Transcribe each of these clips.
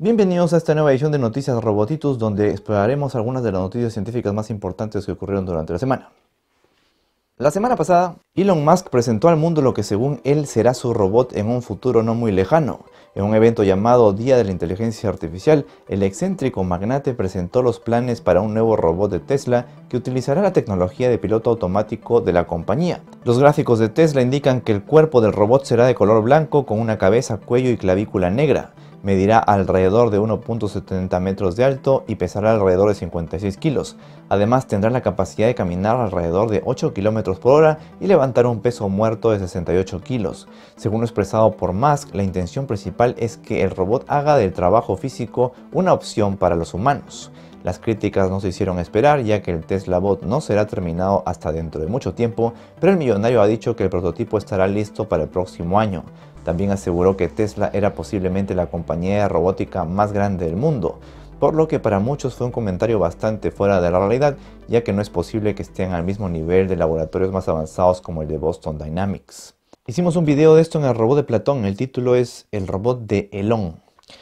Bienvenidos a esta nueva edición de Noticias Robotitus, donde exploraremos algunas de las noticias científicas más importantes que ocurrieron durante la semana. La semana pasada, Elon Musk presentó al mundo lo que según él será su robot en un futuro no muy lejano. En un evento llamado Día de la Inteligencia Artificial, el excéntrico magnate presentó los planes para un nuevo robot de Tesla que utilizará la tecnología de piloto automático de la compañía. Los gráficos de Tesla indican que el cuerpo del robot será de color blanco con una cabeza, cuello y clavícula negra. Medirá alrededor de 1.70 metros de alto y pesará alrededor de 56 kilos. Además tendrá la capacidad de caminar alrededor de 8 km por hora y levantar un peso muerto de 68 kilos. Según lo expresado por Musk, la intención principal es que el robot haga del trabajo físico una opción para los humanos. Las críticas no se hicieron esperar, ya que el Tesla Bot no será terminado hasta dentro de mucho tiempo, pero el millonario ha dicho que el prototipo estará listo para el próximo año. También aseguró que Tesla era posiblemente la compañía de robótica más grande del mundo, por lo que para muchos fue un comentario bastante fuera de la realidad, ya que no es posible que estén al mismo nivel de laboratorios más avanzados como el de Boston Dynamics. Hicimos un video de esto en el robot de Platón, el título es El robot de Elon.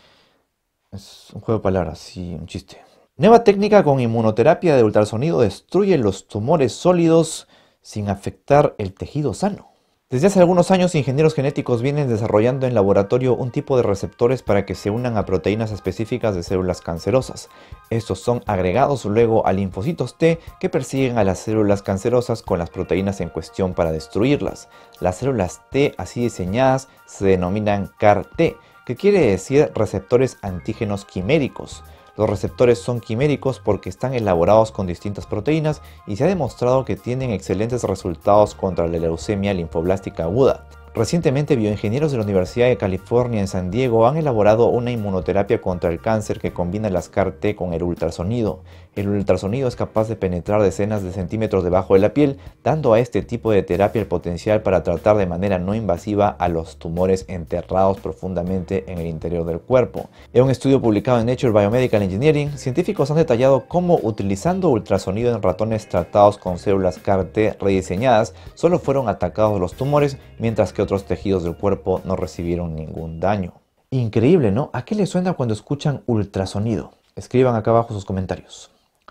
Es un juego de palabras, sí, un chiste. Nueva técnica con inmunoterapia de ultrasonido destruye los tumores sólidos sin afectar el tejido sano. Desde hace algunos años, ingenieros genéticos vienen desarrollando en laboratorio un tipo de receptores para que se unan a proteínas específicas de células cancerosas. Estos son agregados luego a linfocitos T que persiguen a las células cancerosas con las proteínas en cuestión para destruirlas. Las células T así diseñadas se denominan CAR-T, que quiere decir receptores antígenos quiméricos. Los receptores son quiméricos porque están elaborados con distintas proteínas y se ha demostrado que tienen excelentes resultados contra la leucemia linfoblástica aguda. Recientemente, bioingenieros de la Universidad de California en San Diego han elaborado una inmunoterapia contra el cáncer que combina las CAR-T con el ultrasonido. El ultrasonido es capaz de penetrar decenas de centímetros debajo de la piel, dando a este tipo de terapia el potencial para tratar de manera no invasiva a los tumores enterrados profundamente en el interior del cuerpo. En un estudio publicado en Nature Biomedical Engineering, científicos han detallado cómo, utilizando ultrasonido en ratones tratados con células CAR-T rediseñadas, solo fueron atacados los tumores, mientras que otros tejidos del cuerpo no recibieron ningún daño. Increíble, ¿no? ¿A qué les suena cuando escuchan ultrasonido? Escriban acá abajo sus comentarios.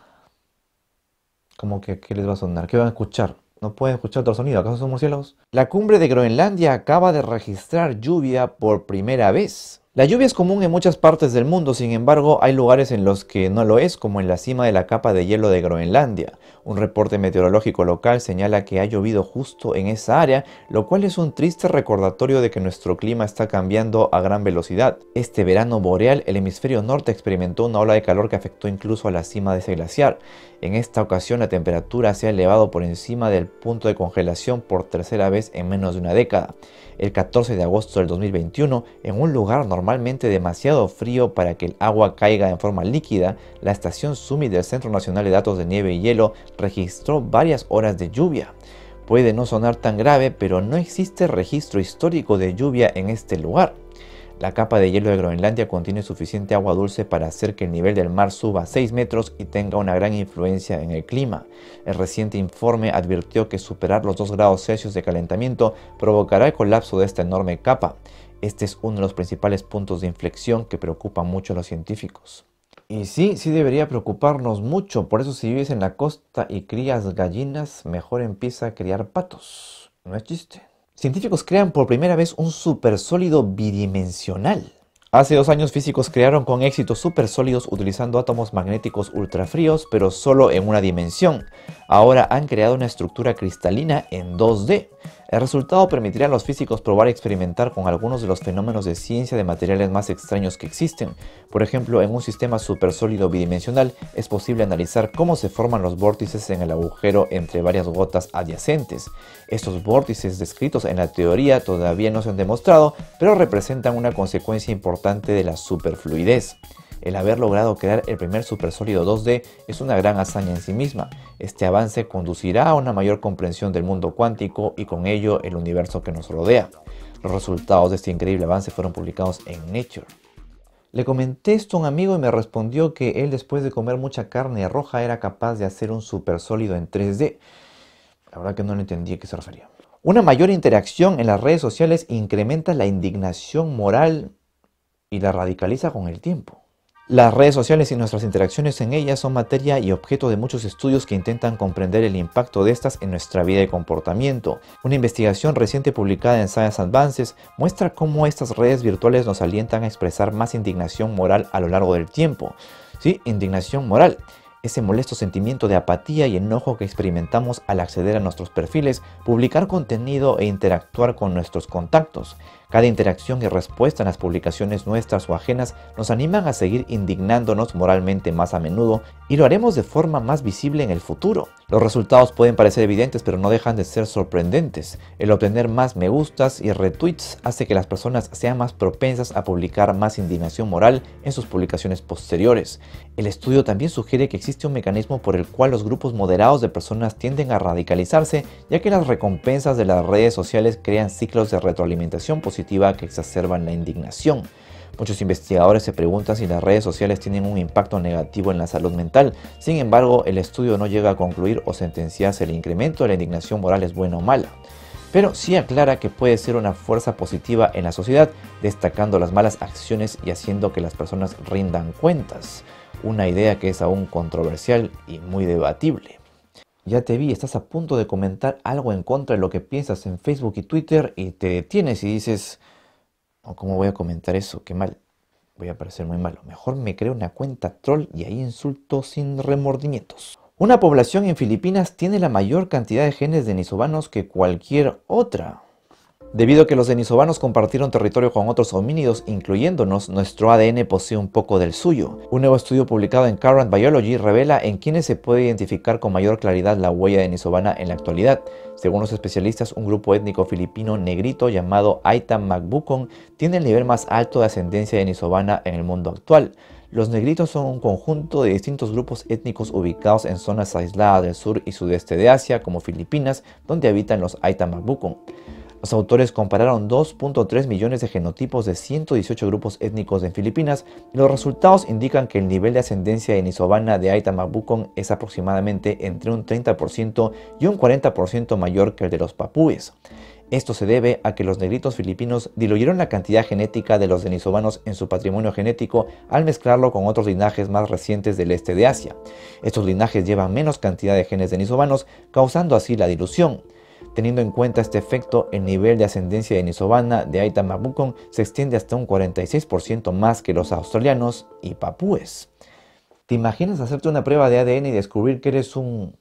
¿Cómo que qué les va a sonar? ¿Qué van a escuchar? ¿No pueden escuchar ultrasonido? ¿Acaso son murciélagos? La cumbre de Groenlandia acaba de registrar lluvia por primera vez. La lluvia es común en muchas partes del mundo, sin embargo, hay lugares en los que no lo es, como en la cima de la capa de hielo de Groenlandia. Un reporte meteorológico local señala que ha llovido justo en esa área, lo cual es un triste recordatorio de que nuestro clima está cambiando a gran velocidad. Este verano boreal, el hemisferio norte experimentó una ola de calor que afectó incluso a la cima de ese glaciar. En esta ocasión, la temperatura se ha elevado por encima del punto de congelación por tercera vez en menos de una década. El 14 de agosto del 2021, en un lugar normalmente demasiado frío para que el agua caiga en forma líquida, la estación Summit del Centro Nacional de Datos de Nieve y Hielo registró varias horas de lluvia. Puede no sonar tan grave, pero no existe registro histórico de lluvia en este lugar. La capa de hielo de Groenlandia contiene suficiente agua dulce para hacer que el nivel del mar suba 6 metros y tenga una gran influencia en el clima. El reciente informe advirtió que superar los 2 grados Celsius de calentamiento provocará el colapso de esta enorme capa. Este es uno de los principales puntos de inflexión que preocupan mucho a los científicos. Y sí debería preocuparnos mucho, por eso si vives en la costa y crías gallinas, mejor empieza a criar patos. No es chiste. Científicos crean por primera vez un supersólido bidimensional. Hace 2 años físicos crearon con éxito supersólidos utilizando átomos magnéticos ultrafríos, pero solo en una dimensión. Ahora han creado una estructura cristalina en 2D. El resultado permitirá a los físicos probar y experimentar con algunos de los fenómenos de ciencia de materiales más extraños que existen. Por ejemplo, en un sistema supersólido bidimensional es posible analizar cómo se forman los vórtices en el agujero entre varias gotas adyacentes. Estos vórtices descritos en la teoría todavía no se han demostrado, pero representan una consecuencia importante de la superfluidez. El haber logrado crear el primer supersólido 2D es una gran hazaña en sí misma. Este avance conducirá a una mayor comprensión del mundo cuántico y con ello el universo que nos rodea. Los resultados de este increíble avance fueron publicados en Nature. Le comenté esto a un amigo y me respondió que él, después de comer mucha carne roja, era capaz de hacer un supersólido en 3D. La verdad que no le entendí a qué se refería. Una mayor interacción en las redes sociales incrementa la indignación moral y la radicaliza con el tiempo. Las redes sociales y nuestras interacciones en ellas son materia y objeto de muchos estudios que intentan comprender el impacto de estas en nuestra vida y comportamiento. Una investigación reciente publicada en Science Advances muestra cómo estas redes virtuales nos alientan a expresar más indignación moral a lo largo del tiempo. Sí, indignación moral. Ese molesto sentimiento de apatía y enojo que experimentamos al acceder a nuestros perfiles, publicar contenido e interactuar con nuestros contactos. Cada interacción y respuesta en las publicaciones nuestras o ajenas nos animan a seguir indignándonos moralmente más a menudo y lo haremos de forma más visible en el futuro. Los resultados pueden parecer evidentes, pero no dejan de ser sorprendentes. El obtener más me gustas y retweets hace que las personas sean más propensas a publicar más indignación moral en sus publicaciones posteriores. El estudio también sugiere que existe un mecanismo por el cual los grupos moderados de personas tienden a radicalizarse, ya que las recompensas de las redes sociales crean ciclos de retroalimentación positiva que exacerban la indignación. Muchos investigadores se preguntan si las redes sociales tienen un impacto negativo en la salud mental. Sin embargo, el estudio no llega a concluir o sentenciar si el incremento de la indignación moral es buena o mala. Pero sí aclara que puede ser una fuerza positiva en la sociedad, destacando las malas acciones y haciendo que las personas rindan cuentas. Una idea que es aún controversial y muy debatible. Ya te vi, estás a punto de comentar algo en contra de lo que piensas en Facebook y Twitter y te detienes y dices, oh, ¿cómo voy a comentar eso? Qué mal, voy a parecer muy malo. Mejor me creo una cuenta troll y ahí insulto sin remordimientos. Una población en Filipinas tiene la mayor cantidad de genes denisovanos que cualquier otra. Debido a que los denisovanos compartieron territorio con otros homínidos, incluyéndonos, nuestro ADN posee un poco del suyo. Un nuevo estudio publicado en Current Biology revela en quiénes se puede identificar con mayor claridad la huella denisovana en la actualidad. Según los especialistas, un grupo étnico filipino negrito llamado Aita Magbucon tiene el nivel más alto de ascendencia denisovana en el mundo actual. Los negritos son un conjunto de distintos grupos étnicos ubicados en zonas aisladas del sur y sudeste de Asia, como Filipinas, donde habitan los Aita Magbucon. Los autores compararon 2.3 millones de genotipos de 118 grupos étnicos en Filipinas y los resultados indican que el nivel de ascendencia denisovana de Aita Magbucon es aproximadamente entre un 30% y un 40% mayor que el de los papúes. Esto se debe a que los negritos filipinos diluyeron la cantidad genética de los denisovanos en su patrimonio genético al mezclarlo con otros linajes más recientes del este de Asia. Estos linajes llevan menos cantidad de genes denisovanos, causando así la dilución. Teniendo en cuenta este efecto, el nivel de ascendencia denisovana de Aita Magbucon se extiende hasta un 46% más que los australianos y papúes. ¿Te imaginas hacerte una prueba de ADN y descubrir que eres un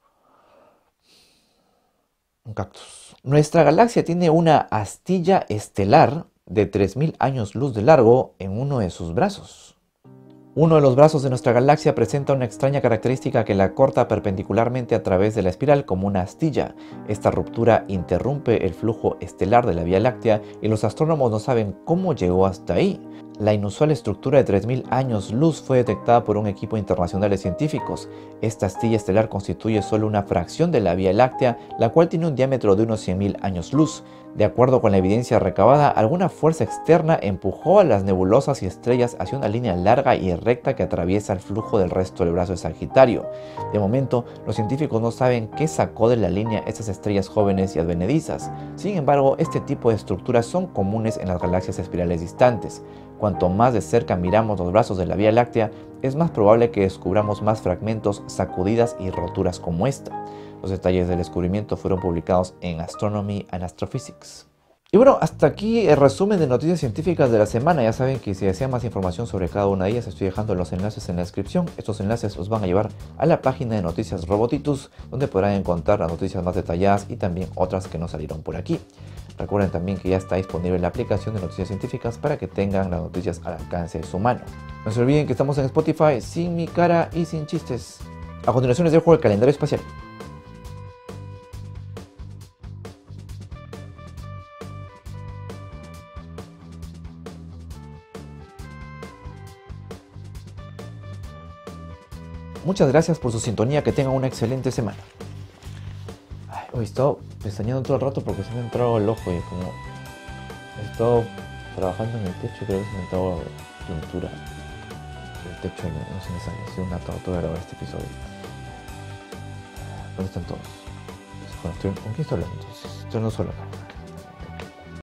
cactus? Nuestra galaxia tiene una astilla estelar de 3000 años luz de largo en uno de sus brazos. Uno de los brazos de nuestra galaxia presenta una extraña característica que la corta perpendicularmente a través de la espiral como una astilla. Esta ruptura interrumpe el flujo estelar de la Vía Láctea y los astrónomos no saben cómo llegó hasta ahí. La inusual estructura de 3000 años luz fue detectada por un equipo internacional de científicos. Esta astilla estelar constituye solo una fracción de la Vía Láctea, la cual tiene un diámetro de unos 100.000 años luz. De acuerdo con la evidencia recabada, alguna fuerza externa empujó a las nebulosas y estrellas hacia una línea larga y recta que atraviesa el flujo del resto del brazo de Sagitario. De momento, los científicos no saben qué sacó de la línea estas estrellas jóvenes y advenedizas. Sin embargo, este tipo de estructuras son comunes en las galaxias espirales distantes. Cuanto más de cerca miramos los brazos de la Vía Láctea, es más probable que descubramos más fragmentos, sacudidas y roturas como esta. Los detalles del descubrimiento fueron publicados en Astronomy and Astrophysics. Y bueno, hasta aquí el resumen de noticias científicas de la semana. Ya saben que si desean más información sobre cada una de ellas, estoy dejando los enlaces en la descripción. Estos enlaces os van a llevar a la página de Noticias Robotitus, donde podrán encontrar las noticias más detalladas y también otras que no salieron por aquí. Recuerden también que ya está disponible la aplicación de noticias científicas para que tengan las noticias al alcance de su mano. No se olviden que estamos en Spotify sin mi cara y sin chistes. A continuación les dejo el calendario espacial. Muchas gracias por su sintonía, que tengan una excelente semana. Hoy he estado pestañeando todo el rato porque se me ha entrado el ojo y como he estado trabajando en el techo, creo que se me ha entrado pintura. El techo no se me sale, ha sido una tortura grabar este episodio. ¿Dónde están todos? ¿Con quién estoy hablando entonces? Estoy no solo acá.